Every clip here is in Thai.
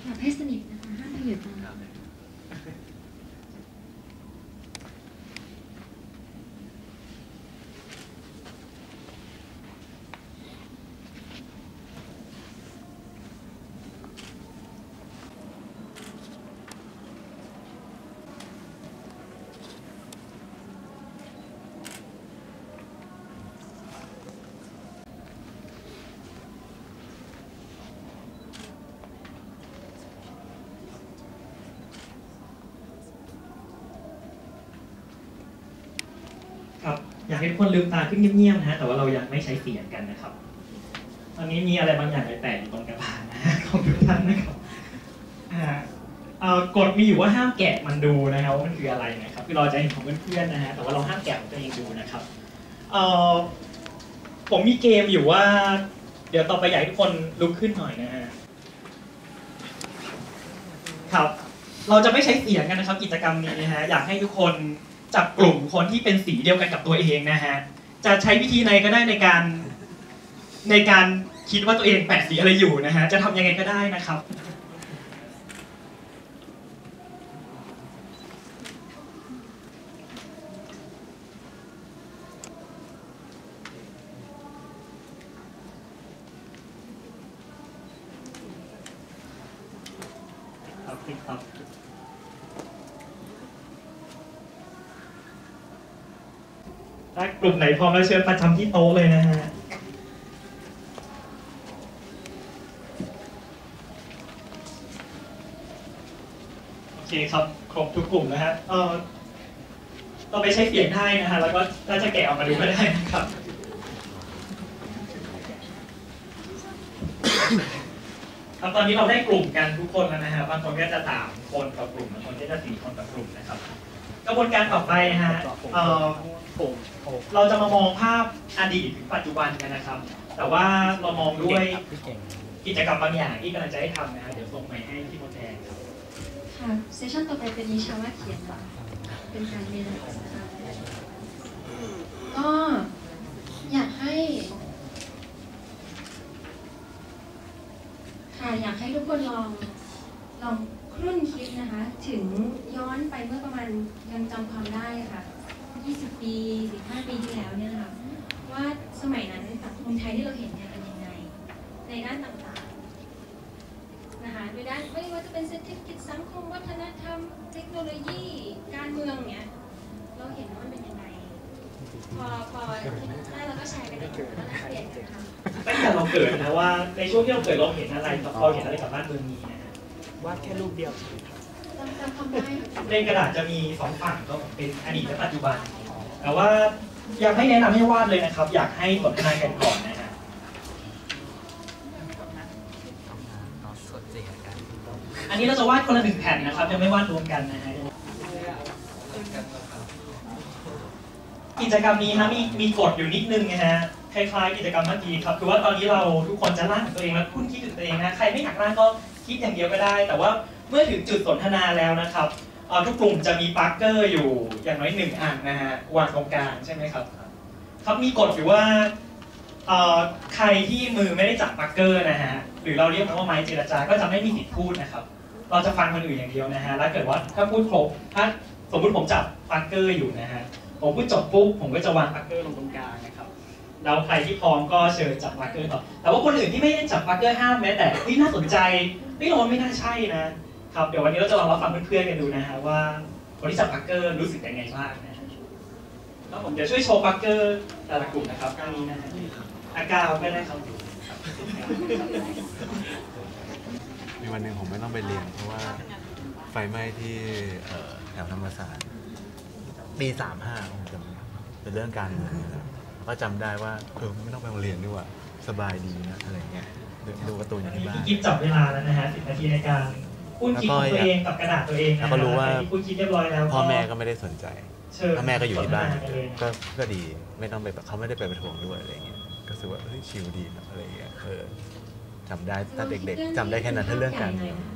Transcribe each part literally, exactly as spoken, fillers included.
แบบให้สนิทนะคะห้ามไปอยู่ตรงนั้นครับอยากให้ทุกคนลืมตาขึ้นเงียบๆนะฮะแต่ว่าเรายังไม่ใช้เสียงกันนะครับตอนนี้มีอะไรบางอย่างแตกอยู่ตรงกระดานนะฮะของทุกท่านนะครับกฎมีอยู่ว่าห้ามแกะมันดูนะครับว่ามันคืออะไรนะครับคือเราจะเห็นของเพื่อนๆนะฮะแต่ว่าเราห้ามแกะของตัวเองดูนะครับผมมีเกมอยู่ว่าเดี๋ยวต่อไปอยากให้ทุกคนลุกขึ้นหน่อยนะฮะครับเราจะไม่ใช้เสียงกันนะครับกิจกรรมนี้นะฮะอยากให้ทุกคนจับกลุ่มคนที่เป็นสีเดียวกันกับตัวเองนะฮะจะใช้วิธีไหนก็ได้ในการในการคิดว่าตัวเองแปะสีอะไรอยู่นะฮะจะทำยังไงก็ได้นะครับครับถ้ากลุ่มไหนพร้อมแล้วเชิญประจำที่โต๊ะเลยนะฮะโอเคครับครบทุกกลุ่มนะฮะเออเราไปใช้เสียงได้นะฮะแล้วก็น่าจะแกะออกมาดูก็ได้นะครับครับตอนนี้เราได้กลุ่มกันทุกคนแล้วนะฮะบางคนก็จะสามคนต่อกลุ่มบางคนก็จะสี่คนต่อกลุ่มนะครับกระบวนการต่อไปนะฮะเออเราจะมามองภาพอดีตถึงปัจจุบันกันนะครับแต่ว่าเรามองด้วยกิจกรรมบางอย่างที่กำลังจะให้ทำนะฮะเดี๋ยวส่งไปให้ที่โมแดงครับค่ะเซสชั่นต่อไปเป็นนิชาวะเขียนค่ะเป็นการเรียนนะคะก็อยากให้ค่ะอยากให้ทุกคนลองลองครุ่นคิดนะคะถึงย้อนไปเมื่อประมาณยังจำความได้ค่ะยี่สิบปีสิบห้าปีที่แล้วเนี่ยนะคะว่าสมัยนั้นสังคมไทยที่เราเห็นเนี่ยเป็นยังไงในด้านต่างๆนะคะโดยด้านไม่ว่าจะเป็นเศรษฐกิจสังคมวัฒนธรรมเทคโนโลยีการเมืองเนี่ยเราเห็นว่ามันเป็นยังไงพอพอได้เราก็แชร์กันในกลุ่มแล้วแลกเปลี่ยนกันค่ะตั้งแต่เราเกิดนะว่าในช่วงที่เราเกิดเราเห็นอะไรเราเห็นอะไรกับบ้านเมืองนี้นะฮะวาดแค่รูปเดียวจำความได้ในกระดาษจะมีสองฝั่งก็เป็นอดีตและปัจจุบันแต่ว่าอยากให้แนะนำให้วาดเลยนะครับอยากให้สนทนากันก่อนนะฮะอันนี้เราจะวาดคนละหนึ่งแผ่นนะครับจะไม่วาดรวมกันนะฮะกิจกรรมนี้นะมีมีกฎอยู่นิดนึงนะฮะคล้ายๆกิจกรรมเมื่อกี้ครับคือว่าตอนนี้เราทุกคนจะร่างตัวเองแล้วคุณคิดถึงตัวเองนะใครไม่อยากร่างก็คิดอย่างเดียวก็ได้แต่ว่าเมื่อถึงจุดสนทนาแล้วนะครับทุกกลุ่มจะมีปาร์เกอร์อยู่อย่างน้อยหนึ่งอันนะฮะวางตรงกลางใช่ไหมครับครับมีกฎอยู่ว่าใครที่มือไม่ได้จับปาร์เกอร์นะฮะหรือเราเรียกมันว่าไม้เจรจาก็จะไม่มีสิทธิ์พูดนะครับเราจะฟังคนอื่นอย่างเดียวนะฮะแล้วเกิดว่าถ้าพูดครบถ้าสมมติผมจับปาร์เกอร์อยู่นะฮะผมพูดจบปุ๊บผมก็จะวางปาร์เกอร์ลงตรงกลางนะครับแล้วใครที่พร้อมก็เชิญจับปาร์เกอร์ต่อแต่ว่าคนอื่นที่ไม่ได้จับปาร์เกอร์ห้ามแม้แต่ที่น่าสนใจไม่รู้ว่าไม่น่าใช่นะครับเดี๋ยววันนี้เราจะลองรับฟังเพื่อนๆกันดูนะฮะว่าคนที่จับปาร์เกอร์รู้สึกยังไงบ้างนะแล้วผมจะช่วยโชว์ปาร์เกอร์แต่ละกลุ่มนะครับอันนี้นะฮะอากาวก็ได้ครับมีวันหนึ่งผมไม่ต้องไปเรียนเพราะว่าไฟไหม้ที่แถวธรรมศาสตร์ปีสามห้าผมจำเป็นเรื่องการเมืองนะก็จำได้ว่าเออไม่ต้องไปโรงเรียนด้วยว่าสบายดีนะอะไรเงี้ยดูการ์ตูนอย่างที่บ้านกิ๊บจับเวลาแล้วนะฮะสิบนาทีในการพูดคิดตัวเองกับกระดาษตัวเองแล้วก็รู้ว่าพูดคิดเรียบร้อยแล้วพ่อแม่ก็ไม่ได้สนใจพ่อแม่ก็อยู่ที่บ้านก็ก็ดีไม่ต้องไปเขาไม่ได้ไปประท้วงด้วยอะไรเงี้ยก็รู้สึกว่าเฮ้ยชิลดีนะอะไรเงี้ยเออจำได้ถ้าเด็กๆจำได้แค่นั้นถ้าเรื่องการเมือง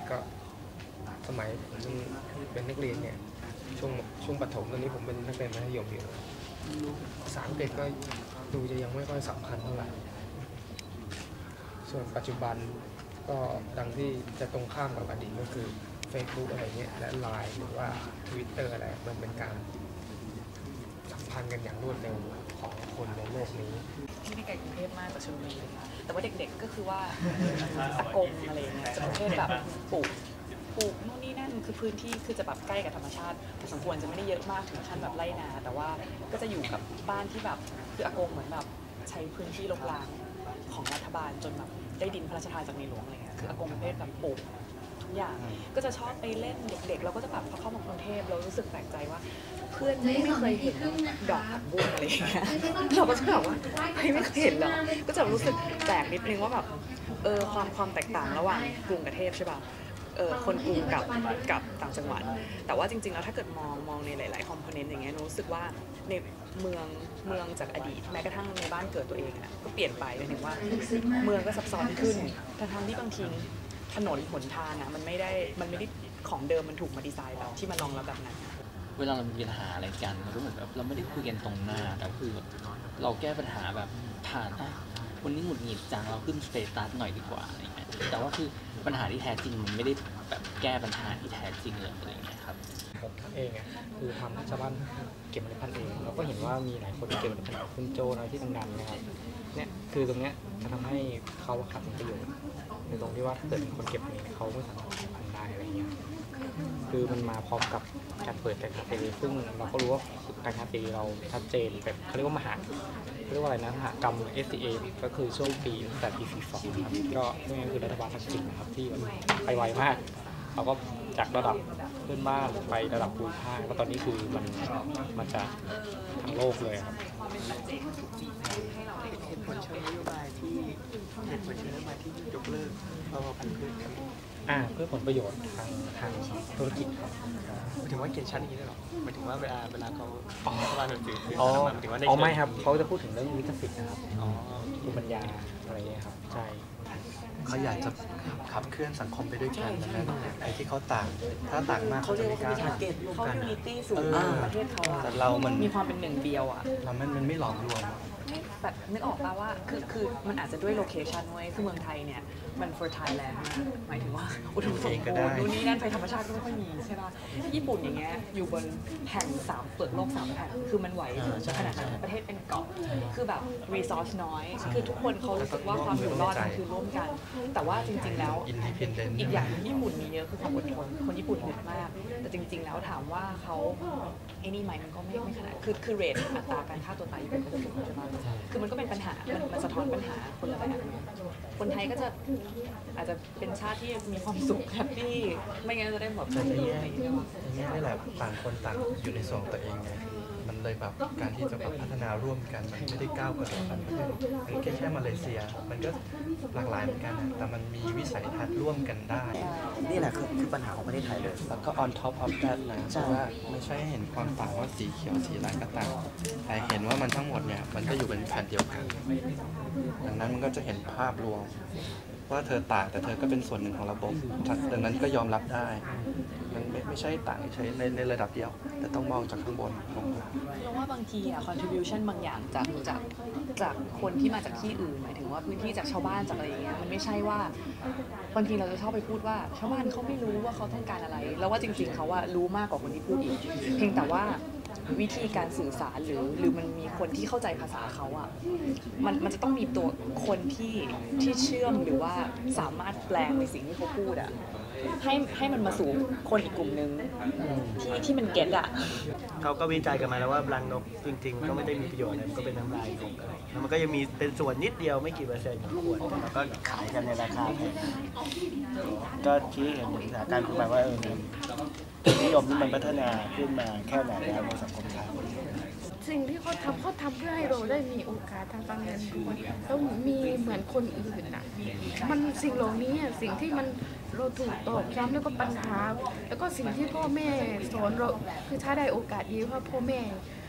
ก็สมัยผมเป็นนักเรียนเนี่ยช่วงช่วงประถมตอนนี้ผมเป็นนักเรียนมัธยมอยู่ภาษาอังกฤษก็ดูจะยังไม่ค่อยสำคัญเท่าไหร่ส่วนปัจจุบันก็ดังที่จะตรงข้ามกับอดีตก็คือ Facebook อะไรเงี้ยและ ไลน์ หรือว่า ทวิตเตอร์ อะไรมันเป็นการสัมพันธ์กันอย่างรวดเร็วของคนในโลกนี้ไม่ได้ไกลกรุงเทพมากจากชลบุรีแต่ว่าเด็กๆก็คือว่าอากงอะไรเงี้ยจะประเภทแบบปลูกปลูกนู่นนี่นั่นคือพื้นที่คือจะแบบใกล้กับธรรมชาติพอสมควรจะไม่ได้เยอะมากถึงขั้นแบบไร่นาแต่ว่าก็จะอยู่กับบ้านที่แบบคืออากงเหมือนแบบใช้พื้นที่รกร้างของรัฐบาลจนแบบได้ดินพระราชทานจากในหลวงอะไรเงี้ยคืออากงประเภทแบบปลูกทุกอย่างก็จะชอบไปเล่นเด็กๆเราก็จะแบบพอเข้ามากรุงเทพเรารู้สึกแปลกใจว่าเพื่อนไม่เคยเห็นดอกผักบุ้งอะไรอย่างเงี้ยเราก็จะแบบว่าไม่เคยเห็นหรอกก็จะรู้สึกแปลกนิดนึงว่าแบบเออความความแตกต่างระหว่างกรุงกับเทพใช่ป่ะเออคนกรุงกับกับต่างจังหวัดแต่ว่าจริงๆแล้วถ้าเกิดมองมองในหลายๆคอมโพเนนต์อย่างเงี้ยรู้สึกว่าในเมืองเมืองจากอดีตแม้กระทั่งในบ้านเกิดตัวเองอ่ะก็เปลี่ยนไปหมายถึงว่าเมืองก็ซับซ้อนขึ้นทั้งที่บางทีถนนหนทางอ่ะมันไม่ได้มันไม่ได้ของเดิมมันถูกมาดีไซน์แบบที่มันรองรับแบบนั้นเวลาเรามีปัญหาอะไรกันเราก็เหมือนแบบเราไม่ได้คุยกันตรงหน้าแต่คือแบบเราแก้ปัญหาแบบผ่านอ่ะวันนี้หงุดหงิดจังเราขึ้นสเตตัสหน่อยดีกว่าอะไรเงี้ยแต่ว่าคือปัญหาที่แท้จริงมันไม่ได้แบบแก้ปัญหาที่แท้จริงเลยอะไรเงี้ยครับผมเองอ่ะคือทำชาวบ้านเก็บเมล็ดพันธุ์เองเราก็เห็นว่ามีหลายคนเก็บเมล็ดพันธุ์คุณโจอะไรที่ดังๆนะครับเนี่ยคือตรงเนี้ยจะทำให้เขาขาดประโยชน์ในตรงที่ว่าถ้าเกิดเป็นคนเก็บเองเขาไม่สามารถขายพันธุ์ได้อะไรเงี้ยคือมันมาพร้อมกับการเปิดการค้าเสรีซึ่งเราก็รู้ว่าการค้าเสรีเราชัดเจนแบบเขาเรียกว่ามหาเรียกว่าอะไรนะมหากรรม เอส ซี เอ ก็คือช่วงปีตั้งแต่ปีสี่สิบสองครับก็นี่คือรัฐบาลทักษิณนะครับที่ไปไวมากเราก็จากระดับเพื่อนบ้านไประดับภูมิภาคแล้วตอนนี้คือมันมันจะทั้งโลกเลยครับให้เราเห็นผลเชิงนโยบายที่เห็นผลเชิงนโยบายที่ยกเลิกเพราะว่าพันธุ์พืชอ่าเพื่อผลประโยชน์ทางทางธุรกิจครับหมายถึงว่าเขียนชั้นอย่างนี้ได้หรอหมายถึงว่าเวลาเวลาเขารัฐบาลหนังสือคืออ๋อหมายถึงว่าอ๋อไม่ครับเขาจะพูดถึงเรื่องลิขสิทธิ์นะครับอ๋อภูมิปัญญาอะไรเงี้ยครับใช่เขาอยากจะขับเคลื่อนสังคมไปด้วยกันนะไอ้ที่เขาต่างถ้าต่างมากเขาจะมีการทาร์เก็ตเขายูนิตี้สูงประเทศเขาอะเรามันมีความเป็นหนึ่งเดียวอะเรามันมันไม่หลอมรวมแบบนึกออกป่ะว่าคือคือมันอาจจะด้วยโลเคชันเว้ยคือเมืองไทยเนี่ยมัน for Thailand มากหมายถึงว่าอุดมสมบูรณ์นู่นนี่นั่นไฟธรรมชาติก็ไม่ค่อยมีใช่ป่ะญี่ปุ่นอย่างเงี้ยอยู่บนแผ่นสามเปลือกโลกสามแผ่นคือมันไหวขนาดนั้นประเทศเป็นเกาะคือแบบ resource น้อยคือทุกคนเขารู้สึกว่าความอยู่รอดมันคือร่วมกันแต่ว่าจริงๆแล้วอีกอย่างญี่ปุ่นมีเยอะคือความอดทนคนญี่ปุ่นอึดมากแต่จริงๆแล้วถามว่าเขาไอ้นี่ไหมมันก็ไม่ไม่ขนาดคือคือเรทอัตราการฆ่าตัวตายญี่ปุ่นก็จะสูงใช่ป่ะคือมันก็เป็นปัญหามันมันสะท้อนปัญหาคนละแบบคนไทยก็จะอาจจะเป็นชาติที่มีความสุขแฮปปี้ไม่งั้นจะได้แบบจะแย่แย่นี่แหละต่างคนต่างอยู่ในโซนตัวเองไงมันเลยแบบการที่จะพัฒนาร่วมกันมันไม่ได้ก้าวกระโดดกันมันแค่แค่มาเลเซียมันก็หลากหลายเหมือนกันแต่มันมีวิสัยทัศน์ร่วมกันได้นี่แหละคือคือปัญหาของประเทศไทยเลยแล้วก็ on top of that นะเพราะว่าไม่ใช่เห็นความต่างว่าสีเขียวสีอะไรก็ต่างแต่เห็นว่ามันทั้งหมดเนี่ยมันก็อยู่เป็นแผ่นเดียวกันดังนั้นมันก็จะเห็นภาพรวมว่าเธอต่างแต่เธอก็เป็นส่วนหนึ่งของระบบดังนั้นก็ยอมรับได้มันไม่ไม่ใช่ต่างใช้ในในระดับเดียวแต่ต้องมองจากข้างบนลงมาเพราะว่าบางทีอะ contribution บางอย่างจากจากจากคนที่มาจากที่อื่นหมายถึงว่าพื้นที่จากชาวบ้านจากอะไรอย่างเงี้ยมันไม่ใช่ว่าบางทีเราจะชอบไปพูดว่าชาวบ้านเขาไม่รู้ว่าเขาต้องการอะไรแล้วว่าจริงๆเขาว่ารู้มากกว่าคนที่พูดอีกเพียงแต่ว่าวิธีการสื่อสารหรือหรือมันมีคนที่เข้าใจภาษาเขาอ่ะมันมันจะต้องมีตัวคนที่ที่เชื่อมหรือว่าสามารถแปลงในสิ่งที่เขาพูดอ่ะให้ให้มันมาสู่คนอีกกลุ่มนึงที่ที่มันเก็ตอ่ะเขาก็วิจัยกันมาแล้วว่ารังนกจริงๆก็ไม่ได้มีประโยชน์อะไรมันก็เป็นน้ำลายนกอะไรแล้วมันก็ยังมีเป็นส่วนนิดเดียวไม่กี่เปอร์เซ็นต์ของขวดแล้วก็ขายกันในราคาแพงก็ชี้เห็นถึงสถานการณ์ขึ้นมาว่าเออนิยมที่มันพัฒนาขึ้นมาแค่ไหนแล้วในสังคมไทยสิ่งที่เขาทำเขาทำเพื่อให้เราได้มีโอกาสทางการเงินด้วยแล้วมีเหมือนคนอื่นน่ะมันสิ่งเหล่านี้สิ่งที่มันเราถูกตอกย้ำแล้วก็ปัญหาแล้วก็สิ่งที่พ่อแม่สอนเราคือถ้าได้โอกาสดีว่าพ่อแม่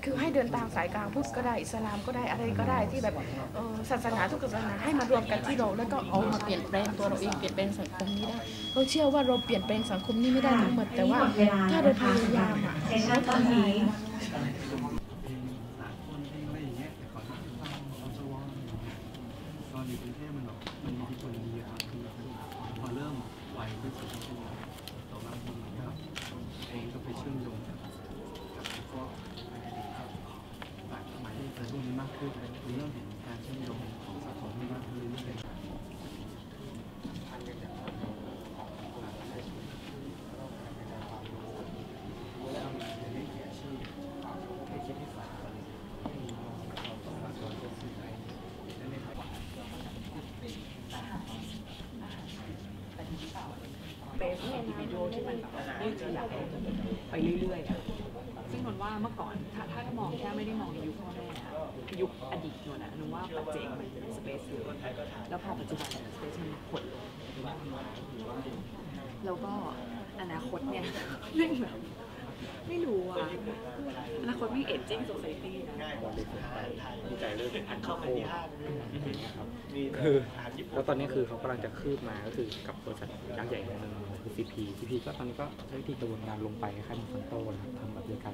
คือให้เดินตามสายกลางพุทธก็ได้อิสลามก็ได้อะไรก็ได้ที่แบบเอ่อศาสนาทุกศาสนาให้มารวมกันที่เราแล้วก็เอามาเปลี่ยนแปลงตัวเราเองเปลี่ยนแปลงสังคมนี้ได้เราเชื่อว่าเราเปลี่ยนแปลงสังคมนี้ไม่ได้ทั้งหมดแต่ว่าถ้าเราพยายามอ่ะเราทำได้ตอนอยู่กรุงเทพมันแบบมันมีที่คนเยอะครับคือแบบพอเริ่มไวขึ้นสุดก็คือต่อบางคนเหมือนกับเองก็ไปเชื่อมโยงกับกับพวกในอดีตครับหลายสมัยที่เจอพวกนี้มากขึ้นเริ่มเห็นการเชื่อมโยงของสังคมที่มากขึ้นเรื่อยๆเป็นวิดีโอที่มันยืดขยายไปเรื่อยๆอ่ะซึ่งนนว่าเมื่อก่อนถ้าถ้ามองแค่ไม่ได้มองในยุคพ่อแม่ยุคอดีตนนนะนนว่าปัจเจกมันเป็นสเปซเลยแล้วพอปัจจุบันสเปซมันหดลงแล้วก็อนาคตเนี่ยเรื่องแบบไม่รู้อ่ะอนาคตไม่เอจจิ้งโซไซตี้นะดีใจเรื่องอันคาโคคือแล้วตอนนี้คือเขากำลังจะคืบมาก็คือกับบริษัทยักษ์ใหญ่หนึ่งคือ ซี พี ซี พี ก็ตอนนี้ก็ใช้วิธีกระบวนการลงไปคล้ายๆมอนซันโต้นะครับทำแบบเดียวกัน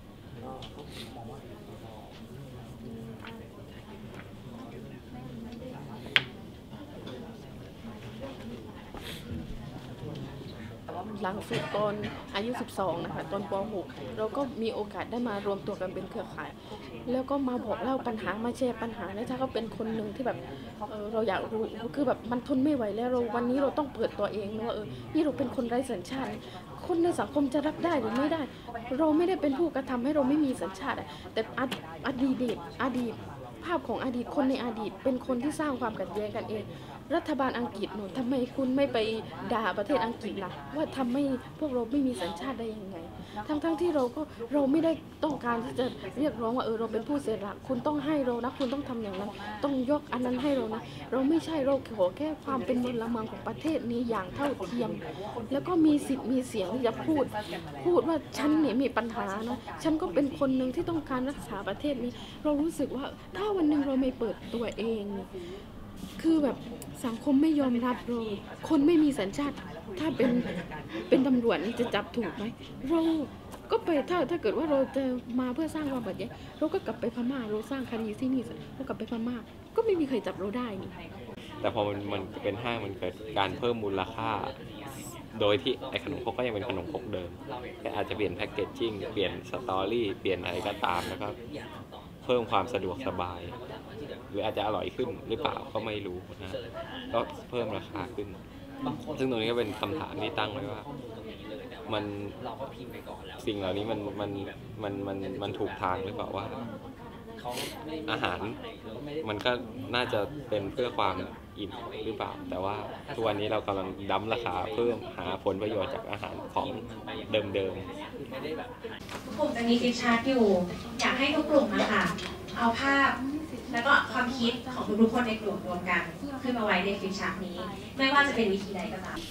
หลังสุดตอนอายุสิบสองนะคะตอนป หกเราก็มีโอกาสได้มารวมตัวกันเป็นเครือข่ายแล้วก็มาบอกเล่าปัญหามาแชร์ปัญหาแล้วถ้าเขาเป็นคนหนึ่งที่แบบเออเราอยากรู้คือแบบมันทนไม่ไหวแล้วเราวันนี้เราต้องเปิดตัวเองนะว่าเออนี่เราเป็นคนไร้สัญชาติคนในสังคมจะรับได้หรือไม่ได้เราไม่ได้เป็นผู้กระทำให้เราไม่มีสัญชาติแต่อดีตอดีตภาพของอดีตคนในอดีตเป็นคนที่สร้างความขัดแย้งกันเองรัฐบาลอังกฤษหนูทำไมคุณไม่ไปด่าประเทศอังกฤษล่ะว่าทำให้พวกเราไม่มีสัญชาติได้ยังไงทั้งๆ ท, ที่เราก็เราไม่ได้ต้องการที่จะเรียกร้องว่าเออเราเป็นผู้เสียสละคุณต้องให้เรานะคุณต้องทำอย่างนั้นต้องยกอันนั้นให้เรานะเราไม่ใช่เราขอแค่ความเป็นมลมังของประเทศนี้อย่างเท่าเทียมแล้วก็มีสิทธิ์มีเสียงที่จะพูดพูดว่าฉันเนี่ยมีปัญหานะฉันก็เป็นคนหนึ่งที่ต้องการรักษาประเทศนี้เรารู้สึกว่าถ้าวันหนึ่งเราไม่เปิดตัวเองคือแบบสังคมไม่ยอมรับเราคนไม่มีสัญชาติถ้าเป็นเป็นตำรวจนี่จะจับถูกไหมเราก็ไปถ้าถ้าเกิดว่าเราจะมาเพื่อสร้างความขัดแย้งเราก็กลับไปพม่าเราสร้างคดีที่นี่เรากลับไปพม่าก็ไม่มีใครจับเราได้นี่แต่พอมันมันเป็นห้างมันเกิดการเพิ่มมูลค่าโดยที่ไอ้ขนมครกก็ยังเป็นขนมครกเดิมแต่อาจจะเปลี่ยนแพคเกจจิ้งเปลี่ยนสตอรี่เปลี่ยนอะไรก็ตามแล้วก็เพิ่มความสะดวกสบายหรืออาจจะอร่อยขึ้นหรือเปล่าก็ไม่รู้นะก็เพิ่มราคาขึ้นซึ่งตรงนี้ก็เป็นคำถามที่ตั้งไว้ว่ามันสิ่งเหล่านี้มันมันมันมันมันถูกทางหรือเปล่าว่าอาหารมันก็น่าจะเป็นเพื่อความอิ่มหรือเปล่าแต่ว่าทุกวันนี้เรากำลังดั้มราคาเพิ่มหาผลประโยชน์จากอาหารของเดิมๆกลุ่มจะมีคลิปชาร์ตอยู่อยากให้ทุกกลุ่มนะคะเอาภาพแล้วก็ความคิดของทุกๆคนในกลุ่มรวมกันขึ้นมาไว้ในคลิปชาร์ตนี้ไม่ว่าจะเป็นวิธีใดก็ตาม